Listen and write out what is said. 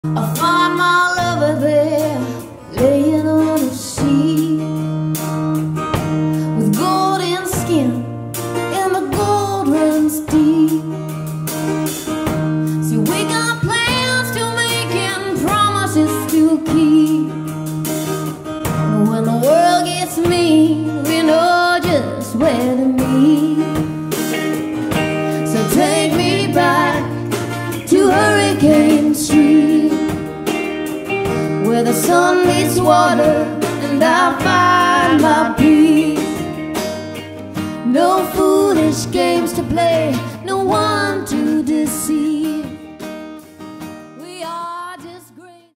I find my lover there, laying on a sheet, with golden skin and the gold runs deep. See, we got plans to make and promises to keep, and when the world gets mean, we know just where to meet. So take me back to Hurricane Street, where the sun meets water and I find my peace. No foolish games to play, no one to deceive.